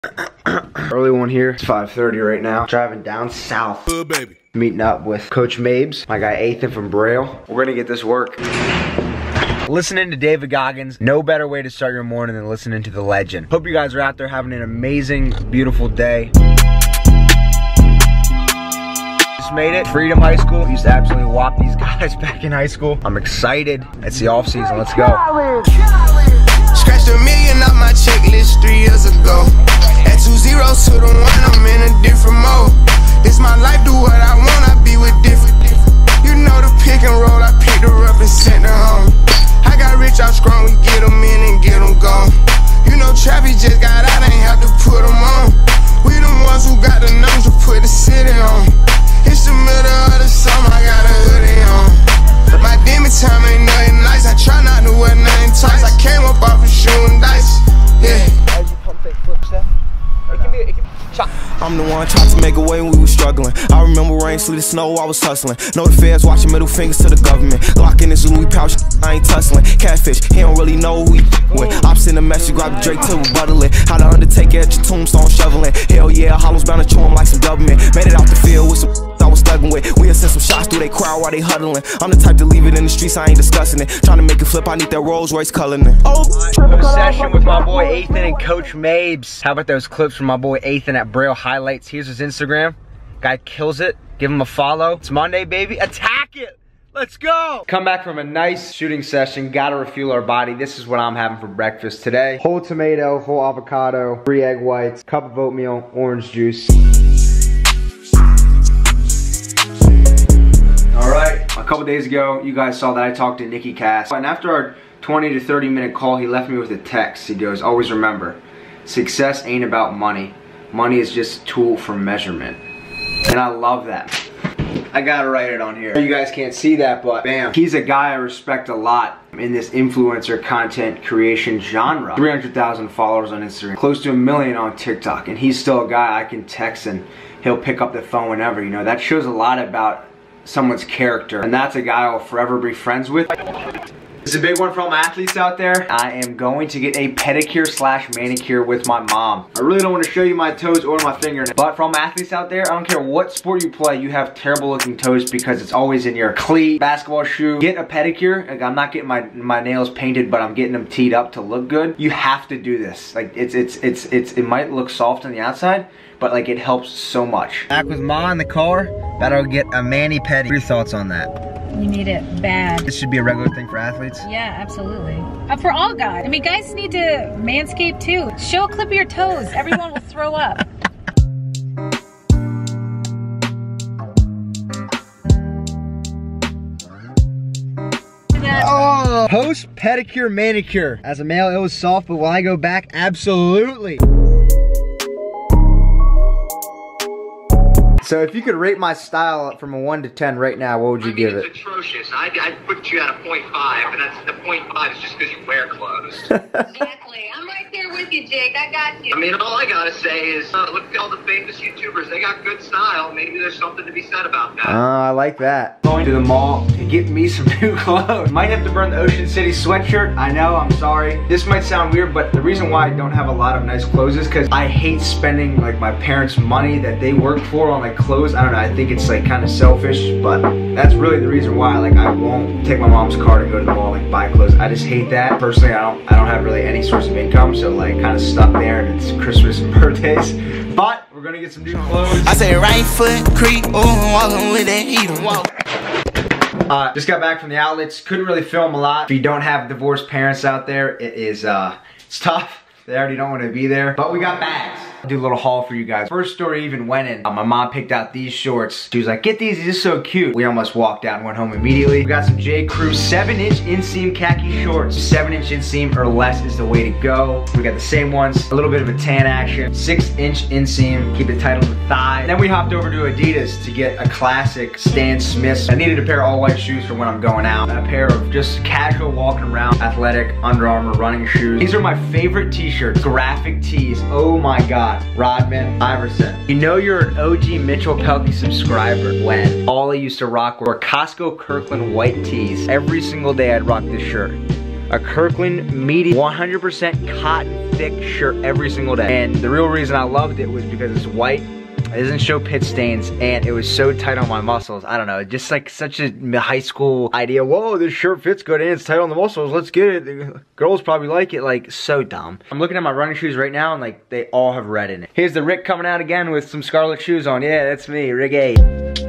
Early one here. It's 5:30 right now. Driving down south. Baby. Meeting up with Coach Mabes, my guy Ethan from Braille. We're gonna get this work. Listening to David Goggins, no better way to start your morning than listening to the legend. Hope you guys are out there having an amazing, beautiful day. Just made it. Freedom High School. Used to absolutely whop these guys back in high school. I'm excited. It's the off season. Let's go. Scratched $1 million off my checklist 3 years ago. At 2 zeros to the 1, I'm in a different mode. This my life, do what I want, I be with different. You know the pick and roll, I picked her up and sent her home. I got rich out strong, we get them in and get them gone. You know Trappy just got out, ain't have to put them on. We the ones who got the numbers to put the city on. It's the middle of the summer, I got a hoodie on. My demon time ain't nothing nice, I try not to wear nothing tight. I came up off of shooting dice, yeah. As you pump fake flip step, it can be chop. I'm the one taught to make a way when we was struggling. I remember rain, sleet, and snow, I was hustling. Know the feds watching, middle fingers to the government. Glock in his Louis pouch, I ain't tussling. Catfish, he don't really know who he with. Ops in the message, grab the Drake to rebuttal it. How the Undertaker at your tombstone shoveling. Hell yeah, Hollow's bound to chew him like some government. Made it out the field with some I was thugging with. We'll send some shots through they crowd while they huddling. I'm the type to leave it in the streets, I ain't discussing it. Trying to make it flip, I need that Rolls Royce coloring it. Oh, session with my boy Ethan and Coach Mabes. How about those clips from my boy Ethan at Braille Highlights? Here's his Instagram. Guy kills it. Give him a follow. It's Monday, baby. Attack it. Let's go. Come back from a nice shooting session. Gotta refuel our body. This is what I'm having for breakfast today. Whole tomato, whole avocado, 3 egg whites, cup of oatmeal, orange juice. Alright, a couple days ago, you guys saw that I talked to Nicky Cass. And after our 20 to 30 minute call, he left me with a text. He goes, always remember, success ain't about money. Money is just a tool for measurement. And I love that. I gotta write it on here. You guys can't see that, but bam. He's a guy I respect a lot in this influencer content creation genre. 300,000 followers on Instagram, close to 1 million on TikTok, and he's still a guy I can text and he'll pick up the phone whenever, you know. That shows a lot about someone's character, and that's a guy I'll forever be friends with. This is a big one for all my athletes out there. I am going to get a pedicure slash manicure with my mom. I really don't want to show you my toes or my fingernails, but for all my athletes out there, I don't care what sport you play, you have terrible looking toes because it's always in your cleat, basketball shoe. Get a pedicure. Like, I'm not getting my nails painted, but I'm getting them teed up to look good. You have to do this. Like, it might look soft on the outside, but like, it helps so much. Back with Ma in the car, that'll get a mani-pedi. What are your thoughts on that? You need it bad. This should be a regular thing for athletes? Yeah, absolutely. For all guys. I mean, guys need to manscape too. Show a clip of your toes. Everyone will throw up. Oh, post pedicure manicure. As a male, it was soft, but will I go back? Absolutely. So if you could rate my style from a 1 to 10 right now, what would you give it? It's atrocious. I'd put you at a 0.5, and that's the 0.5 is just because you wear clothes. Exactly. I'm right there with you, Jake. I got you. I mean, all I gotta say is, look at all the famous YouTubers. They got good style. Maybe there's something to be said about that. I like that. Going to the mall to get me some new clothes. Might have to burn the Ocean City sweatshirt. I know, I'm sorry. This might sound weird, but the reason why I don't have a lot of nice clothes is because I hate spending like my parents' money that they work for on like clothes. I don't know, I think it's like kind of selfish, but that's really the reason why. Like, I won't take my mom's car to go to the mall, like buy clothes. I just hate that. Personally, I don't have really any source of income, so like kind of stuck there, and it's Christmas and birthdays. But we're gonna get some new clothes. I say right foot creep, oh, walking with that heater. Just got back from the outlets. Couldn't really film a lot. If you don't have divorced parents out there, it is it's tough. They already don't want to be there, but we got bags. I'll do a little haul for you guys. First store even went in. My mom picked out these shorts. She was like, get these are so cute. We almost walked out and went home immediately. We got some J. Crew 7-inch inseam khaki shorts. 7-inch inseam or less is the way to go. We got the same ones. A little bit of a tan action. 6-inch inseam. Keep it tight on the thigh. Then we hopped over to Adidas to get a classic Stan Smiths. I needed a pair of all white shoes for when I'm going out. And a pair of just casual walking around athletic Under Armour running shoes. These are my favorite t-shirts. Graphic tees. Oh my God. Rodman, Iverson. You know you're an OG Mitchell Pelkey subscriber when all I used to rock were Costco Kirkland white tees. Every single day I'd rock this shirt. A Kirkland medium 100% cotton thick shirt every single day. And the real reason I loved it was because it's white, it doesn't show pit stains, and it was so tight on my muscles. I don't know, just like such a high school idea. Whoa, this shirt fits good and it's tight on the muscles, let's get it. The girls probably like it. Like, so dumb. I'm looking at my running shoes right now and like they all have red in it. Here's the Rick coming out again with some scarlet shoes on. Yeah, that's me, Rick A.